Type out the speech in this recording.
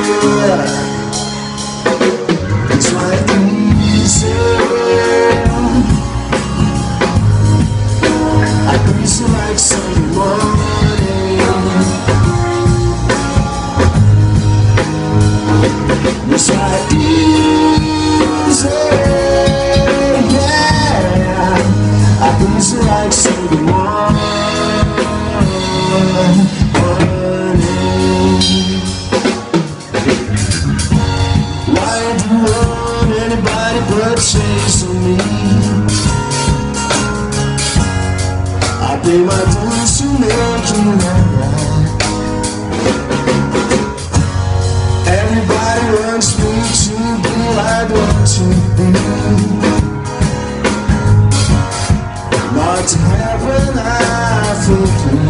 It's like easy. I grease you like Sunday morning. It's like easy. Yeah, I grease you like Sunday morning. Why do you want anybody but chasing me? I pay my dues to make you right. Everybody wants me to be like what you be, not to have when I feel free.